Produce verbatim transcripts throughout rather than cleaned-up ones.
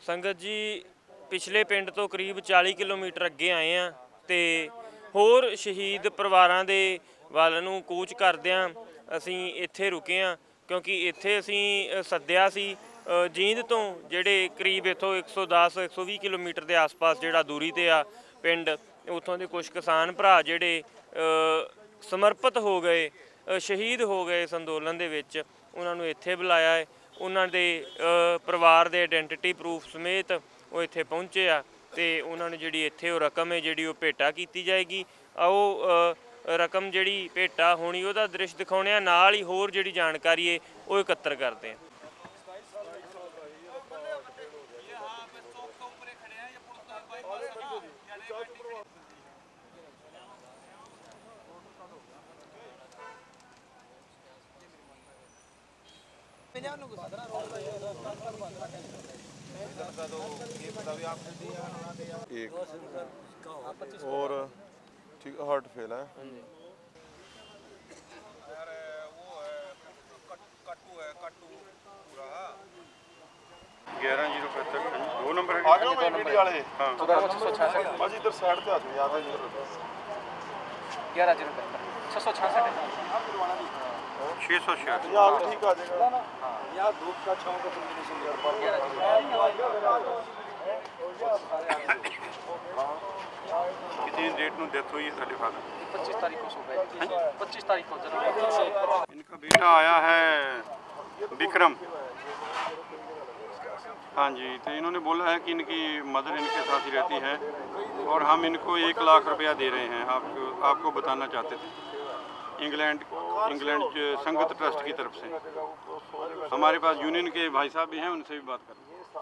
संगत जी पिछले पिंड तो करीब चालीस किलोमीटर अगे आए हैं तो होर शहीद परिवारां दे वल नूं कूच करदिआं असीं इत्थे रुके हाँ क्योंकि इत्थे असीं सद्दिआ सी जींद तो जिहड़े करीब इत्थों एक सौ दस एक सौ भी किलोमीटर के आस पास जिहड़ा दूरी ते आ पिंड उत्थों दे कुछ किसान भरा जिहड़े समर्पित हो गए शहीद हो गए इस अंदोलन दे विच उन्हां नूं इत्थे बुलाया है। उन्हां दे परिवार दे आइडेंटिटी प्रूफ समेत वो इत्थे पहुंचे आ ते उन्हां नूं जिहड़ी इत्थे रकम है जिहड़ी भेटा की जाएगी। आओ रकम जिहड़ी भेटा होनी उहदा दृश्य दिखाउने आ, नाल ही होर जिहड़ी जानकारी है वो इकत्तर करते हैं। एक और ठीक हार्ट फेल है। ग्यारह जीरो पैंसठ दो नंबर है। आ जाओ भाई मीडिया वाले। हाँ बस इधर साइड पे आ जाओ, याद है ग्यारह जीरो पैंसठ छः सौ छियासठ छः सौ छियासठ यहाँ ठीक आ जाएगा। यहाँ धूप का छाँव का कॉम्बिनेशन कितनी डेट में डेथ हुई है साढ़े फादर? पच्चीस तारीख को सुबह पच्चीस तारीख को जनवरी से इनका बेटा आया है विक्रम। हाँ जी, तो इन्होंने बोला है कि इनकी मदर इनके साथ ही रहती है और हम इनको एक लाख रुपया दे रहे हैं। आपको आपको बताना चाहते थे इंग्लैंड इंग्लैंड संगत ट्रस्ट की तरफ से। हमारे पास यूनियन के भाई साहब भी हैं, उनसे भी बात करें।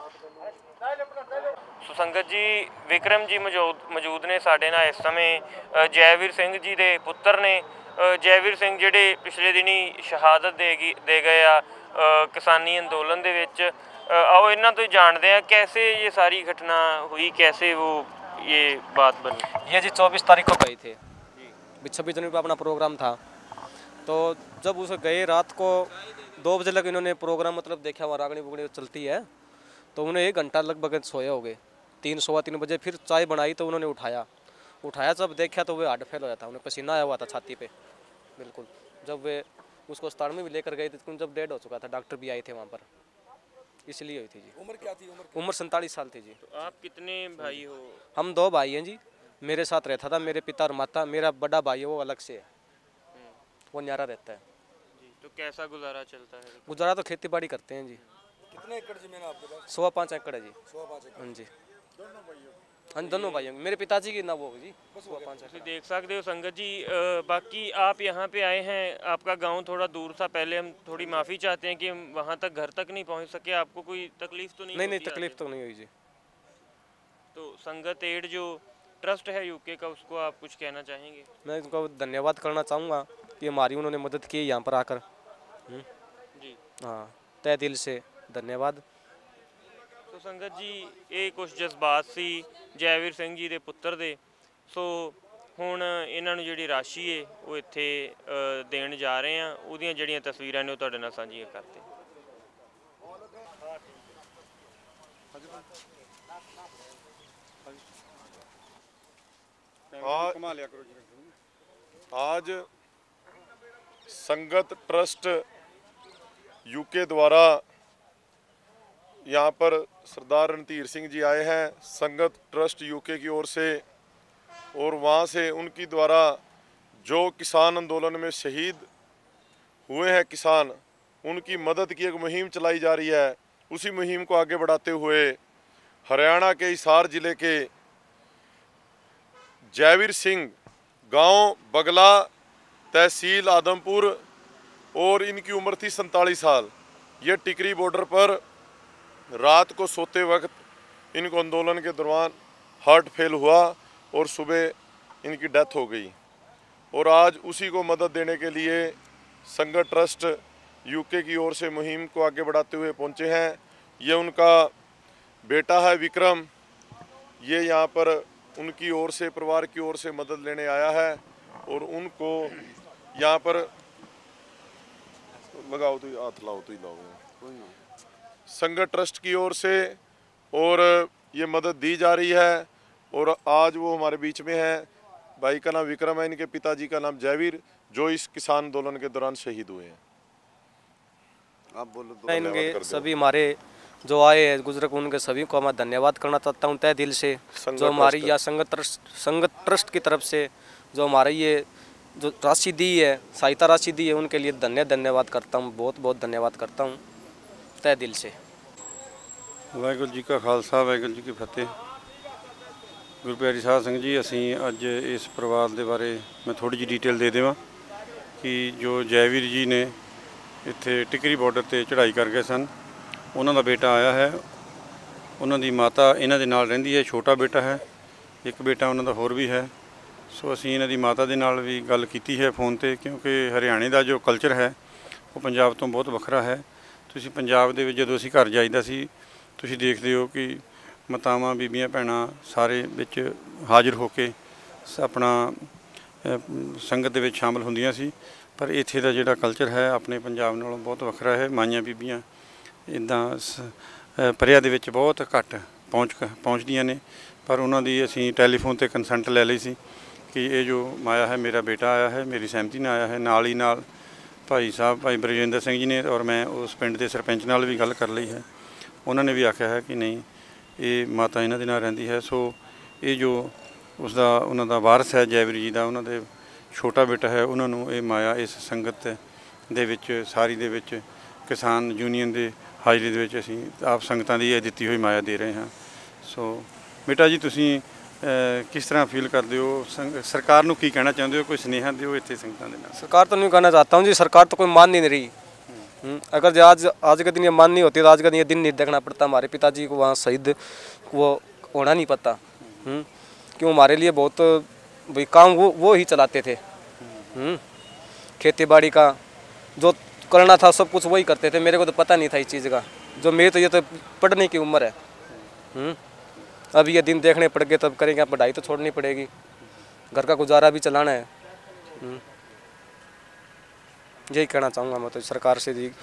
सो संगत जी विक्रम जी मौजूद मौजूद ने साडे नाल इस समय जयवीर सिंह जी दे पुत्तर ने। जयवीर सिंह जिहड़े पिछले दिनी शहादत दे गई दे गए आ किसानी अंदोलन दे विच। आओ इन्हां तो जानते हैं कैसे ये सारी घटना हुई, कैसे वो ये बात बनी। ये जी चौबीस तारीख को गए थे, छब्बीस जनवरी पर अपना प्रोग्राम था। तो जब उसे गए रात को दो बजे लग इन्होंने प्रोग्राम मतलब देखा, वहाँ रागनी बुगनी चलती है, तो उन्हें एक घंटा लगभग सोए हो गए। तीन सवा तीन बजे फिर चाय बनाई तो उन्होंने उठाया उठाया जब देखा तो वे हार्ट फेल हो जाता, उन्हें पसीना आया हुआ था छाती पे बिल्कुल। जब वे उसको अस्पताल में भी लेकर गए थे जब डेड हो चुका था, डॉक्टर भी आए थे वहाँ पर, इसलिए हुई थी जी। उम्र क्या थी? उम्र उम्र सैंतालीस साल थी जी। तो आप कितने भाई हो? हम दो भाई हैं जी, मेरे साथ रहता था मेरे पिता और माता। मेरा बड़ा भाई है वो अलग से है, वो न्यारा रहता है जी। तो कैसा गुजारा चलता है? गुजारा तो खेती बाड़ी करते हैं जी। कितने एकड़ जमीन है आपके पास? सवा पाँच एकड़ है जी। सवा पाँच एकड़। हाँ जी, हाँ दोनों भाई मेरे पिताजी की ना वो जी सवा पाँच एकड़। देख सकते हो संगत जी। बाकी आप यहाँ पे आए हैं, आपका गांव थोड़ा दूर था, पहले हम थोड़ी माफ़ी चाहते हैं कि हम वहाँ तक घर तक नहीं पहुँच सके। आपको कोई तकलीफ तो नहीं? नहीं नहीं तकलीफ तो नहीं हुई जी। तो संगत एड जो ट्रस्ट है यूके का, उसको आप कुछ कहना चाहेंगे? मैं उनको धन्यवाद करना चाहूँगा कि हमारी उन्होंने मदद की यहाँ पर आकर जी। हाँ, तय दिल से धन्यवाद। तो संगत जी ये कुछ जज्बात सी जयवीर सिंह जी के पुत्र दे। सो हुण इन्हां नूं जिहड़ी राशि है वो इत्थे देण जा रहे हैं, उहदियां जिहड़ियां तस्वीरां ने वो तुहाडे नाल साझीआं करते। आज संगत ट्रस्ट यूके द्वारा यहाँ पर सरदार रणधीर सिंह जी आए हैं संगत ट्रस्ट यूके की ओर से, और वहाँ से उनकी द्वारा जो किसान आंदोलन में शहीद हुए हैं किसान, उनकी मदद की एक मुहिम चलाई जा रही है। उसी मुहिम को आगे बढ़ाते हुए हरियाणा के हिसार ज़िले के जयवीर सिंह गांव बगला तहसील आदमपुर, और इनकी उम्र थी सैंतालीस साल। ये टिकरी बॉर्डर पर रात को सोते वक्त इनको आंदोलन के दौरान हार्ट फेल हुआ और सुबह इनकी डेथ हो गई। और आज उसी को मदद देने के लिए संगत ट्रस्ट यूके की ओर से मुहिम को आगे बढ़ाते हुए पहुंचे हैं। ये उनका बेटा है विक्रम, ये यहाँ पर उनकी ओर से परिवार की ओर से मदद लेने आया है, और उनको यहाँ पर लगाओ तो हाथ लाओ तो ही लाओ। संगत ट्रस्ट की ओर से और ये मदद दी जा रही है। और आज वो हमारे बीच में है। भाई का नाम विक्रम है, इनके पिताजी का नाम जयवीर, जो इस किसान आंदोलन के दौरान शहीद हुए हैं। आप बोलो दो मैं धन्यवाद कर इनके दो। सभी हमारे जो आए हैं गुजरक, उनके सभी को मैं धन्यवाद करना चाहता हूँ तय दिल से। संगत जो हमारी ट्रस्ट। या संगत ट्रस्ट संगत ट्रस्ट की तरफ से जो हमारे ये जो राशि दी है, सहायता राशि दी है, उनके लिए धन्य धन्यवाद करता हूँ, बहुत बहुत धन्यवाद करता हूँ तय दिल से। ਵਾਹਿਗੁਰੂ ਜੀ ਕਾ ਖਾਲਸਾ ਵਾਹਿਗੁਰੂ ਜੀ ਕੀ ਫਤਿਹ। ਗੁਰੂ ਪਿਆਰੀ ਸਾਧ ਸੰਗਤ ਜੀ, ਅਸੀਂ ਅੱਜ ਇਸ ਪਰਿਵਾਰ ਦੇ ਬਾਰੇ ਮੈਂ ਥੋੜੀ ਜਿਹੀ ਡਿਟੇਲ ਦੇ ਦੇਵਾਂ ਕਿ ਜੋ ਜੈਵੀਰ ਜੀ ਨੇ ਇੱਥੇ ਟਿਕਰੀ ਬਾਰਡਰ ਤੇ ਚੜ੍ਹਾਈ ਕਰ ਗਏ ਸਨ, ਉਹਨਾਂ ਦਾ ਬੇਟਾ ਆਇਆ ਹੈ। ਉਹਨਾਂ ਦੀ ਮਾਤਾ ਇਹਨਾਂ ਦੇ ਨਾਲ ਰਹਿੰਦੀ ਹੈ, ਛੋਟਾ ਬੇਟਾ ਹੈ, ਇੱਕ ਬੇਟਾ ਉਹਨਾਂ ਦਾ ਹੋਰ ਵੀ ਹੈ। ਸੋ ਅਸੀਂ ਇਹਨਾਂ ਦੀ ਮਾਤਾ ਦੇ ਨਾਲ ਵੀ ਗੱਲ ਕੀਤੀ ਹੈ ਫੋਨ ਤੇ, ਕਿਉਂਕਿ ਹਰਿਆਣੇ ਦਾ ਜੋ ਕਲਚਰ ਹੈ ਉਹ ਪੰਜਾਬ ਤੋਂ ਬਹੁਤ ਵੱਖਰਾ ਹੈ। ਤੁਸੀਂ ਪੰਜਾਬ ਦੇ ਵਿੱਚ ਜਦੋਂ ਅਸੀਂ ਘਰ ਜਾਈਦਾ ਸੀ, ਤੁਸੀਂ ਦੇਖਦੇ ਹੋ ਕਿ ਮਾਤਾਵਾਂ ਬੀਬੀਆਂ ਭੈਣਾਂ ਸਾਰੇ ਵਿੱਚ ਹਾਜ਼ਰ ਹੋ ਕੇ ਸ- ਆਪਣਾ ਅ, ਸੰਗਤ ਦੇ ਵਿੱਚ ਸ਼ਾਮਲ ਹੁੰਦੀਆਂ ਸੀ। ਪਰ ਇੱਥੇ ਦਾ ਜਿਹੜਾ ਕਲਚਰ ਹੈ ਆਪਣੇ ਪੰਜਾਬ ਨਾਲੋਂ ਬਹੁਤ ਵੱਖਰਾ ਹੈ। ਮਾਈਆਂ ਬੀਬੀਆਂ ਇੱਦਾਂ ਪਰਿਆਂ ਦੇ ਵਿੱਚ ਬਹੁਤ ਘੱਟ ਪਹੁੰਚ ਕ- ਪਹੁੰਚਦੀਆਂ ਨੇ। ਪਰ ਉਹਨਾਂ ਦੀ ਅਸੀਂ ਟੈਲੀਫੋਨ ਤੇ ਕੰਸੈਂਟ ਲੈ ਲਈ ਸੀ ਕਿ ਇਹ ਜੋ ਮਾਇਆ ਹੈ ਮੇਰਾ ਬੇਟਾ ਆਇਆ ਹੈ, ਮੇਰੀ ਸਹਿਮਤੀ ਨਾਲ ਆਇਆ ਹੈ। ਨਾਲ ਹੀ ਨਾਲ ਭਾਈ ਸਾਹਿਬ ਭਾਈ ਬਰਜਿੰਦਰ ਸਿੰਘ ਜੀ ਨੇ ਔਰ ਮੈਂ ਉਸ ਪਿੰਡ ਦੇ ਸਰਪੰਚ ਨਾਲ ਵੀ ਗੱਲ ਕਰ ਲਈ ਹੈ। ਉਹਨਾਂ ਨੇ ਵੀ ਆਖਿਆ ਹੈ ਕਿ ਨਹੀਂ, ਇਹ ਮਾਤਾ ਇਹਨਾਂ ਦੇ ਨਾਲ ਰਹਿੰਦੀ ਹੈ। ਸੋ ਇਹ ਜੋ ਉਸਦਾ ਉਹਨਾਂ ਦਾ ਵਾਰਸ ਹੈ ਜੈਵੀਰ ਜੀ ਦਾ, ਉਹਨਾਂ ਦੇ ਛੋਟਾ ਬੇਟਾ ਹੈ, ਉਹਨਾਂ ਨੂੰ ਇਹ ਮਾਇਆ ਇਸ ਸੰਗਤ ਦੇ ਵਿੱਚ ਸਾਰੀ ਦੇ ਵਿੱਚ ਕਿਸਾਨ ਯੂਨੀਅਨ ਦੇ ਹਾਜ਼ਰੀ ਦੇ ਵਿੱਚ ਅਸੀਂ ਆਪ ਸੰਗਤਾਂ ਦੀ ਇਹ ਦਿੱਤੀ ਹੋਈ ਮਾਇਆ ਦੇ ਰਹੇ ਹਾਂ। ਸੋ ਬੇਟਾ ਜੀ, ਤੁਸੀਂ ਅ, ਕਿਸ ਤਰ੍ਹਾਂ ਫੀਲ ਕਰਦੇ ਹੋ? ਸੰਗ- ਸਰਕਾਰ ਨੂੰ ਕੀ ਕਹਿਣਾ ਚਾਹੁੰਦੇ ਹੋ? ਕੋਈ ਸੁਨੇਹਾ ਦਿਓ ਇੱਥੇ ਸੰਗਤਾਂ ਦੇ ਨਾਲ। सरकार तो नहीं कहना चाहता हूँ जी, सरकार तो कोई मान नहीं रही। हम्म, अगर जो आज आज के दिन ये मान नहीं होती तो आज का दिन ये दिन नहीं देखना पड़ता। हमारे पिताजी को वहाँ शहीद वो होना नहीं पता। हम्म, क्यों हमारे लिए बहुत भाई काम वो वो ही चलाते थे। हम्म, खेती बाड़ी का जो करना था सब कुछ वही करते थे। मेरे को तो पता नहीं था इस चीज़ का। जो मेरी तो ये तो पढ़ने की उम्र है। हम्म, अब ये दिन देखने पड़ गए तब करेंगे, पढ़ाई तो छोड़नी पड़ेगी, घर का गुजारा भी चलाना है। हम्म, यही कहना चाहूँगा मैं तो सरकार से जी।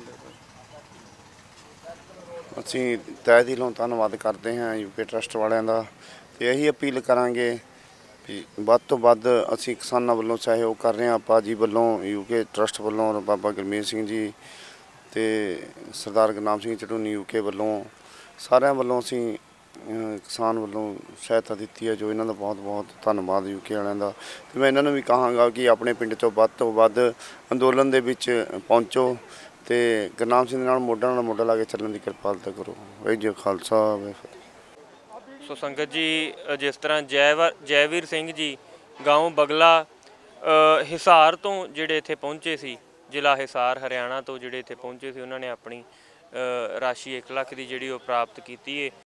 ਅਸੀਂ ਤਹਿ ਦਿਲੋਂ ਧੰਨਵਾਦ ਕਰਦੇ ਹਾਂ ਯੂਕੇ ਟਰਸਟ ਵਾਲਿਆਂ ਦਾ, ਤੇ ਇਹੀ ਅਪੀਲ ਕਰਾਂਗੇ ਵੀ ਵੱਧ ਤੋਂ ਵੱਧ ਅਸੀਂ ਕਿਸਾਨਾਂ ਵੱਲੋਂ ਸਹਿਯੋਗ ਕਰ ਰਹੇ ਹਾਂ। ਆਪਾਂ ਜੀ ਵੱਲੋਂ ਯੂਕੇ ਟਰਸਟ ਵੱਲੋਂ ਔਰ ਬਾਬਾ ਗੁਰਮੀਤ ਸਿੰਘ ਜੀ ਤੇ ਸਰਦਾਰ ਗੁਰਨਾਮ ਸਿੰਘ ਚੜੂਨੀ ਯੂਕੇ ਵੱਲੋਂ ਸਾਰਿਆਂ ਵੱਲੋਂ ਅਸੀਂ ਅ, ਕਿਸਾਨ ਵੱਲੋਂ ਸਹਾਇਤਾ ਦਿੱਤੀ ਹੈ, ਜੋ ਇਹਨਾਂ ਦਾ ਬਹੁਤ ਬਹੁਤ ਧੰਨਵਾਦ ਯੂਕੇ ਵਾਲਿਆਂ ਦਾ। ਤੇ ਮੈਂ ਇਹਨਾਂ ਨੂੰ ਵੀ ਕਹਾਂਗਾ ਕਿ ਆਪਣੇ ਪਿੰਡ ਤੋਂ ਵੱਧ ਤੋਂ ਵੱਧ ਅੰਦੋਲਨ ਦੇ ਵਿੱਚ ਪਹੁੰਚੋ ਤੇ ਗੁਰਨਾਮ ਸਿੰਘ ਦੇ ਨਾਲ ਮੋਢਾ ਨਾਲ ਮੋਢਾ ਲਾ ਕੇ ਚੱਲਣ ਦੀ ਕਿਰਪਾਲਤਾ ਕਰੋ। ਵਾਹਿਗੁਰੂ ਜੀ ਕਾ ਖਾਲਸਾ ਵਾਹਿਗੁਰੂ ਜੀ ਕੀ ਫਤਿਹ। ਸੋ ਸੰਗਤ ਜੀ, ਅ, ਜਿਸ ਤਰ੍ਹਾਂ ਜੈਵ ਜੈਵੀਰ ਸਿੰਘ ਜੀ ਗਾਉਂ ਬਗਲਾ ਅ, ਹਿਸਾਰ ਤੋਂ ਜਿਹੜੇ ਇੱਥੇ ਪਹੁੰਚੇ ਸੀ, ਜ਼ਿਲ੍ਹਾ ਹਿਸਾਰ ਹਰਿਆਣਾ ਤੋਂ ਜਿਹੜੇ ਇੱਥੇ ਪਹੁੰਚੇ ਸੀ, ਉਹਨਾਂ ਨੇ ਆਪਣੀ ਅ, ਰਾਸ਼ੀ ਇੱਕ ਲੱਖ ਦੀ ਜਿਹੜੀ ਉਹ ਪ੍ਰਾਪਤ ਕੀਤੀ ਹੈ।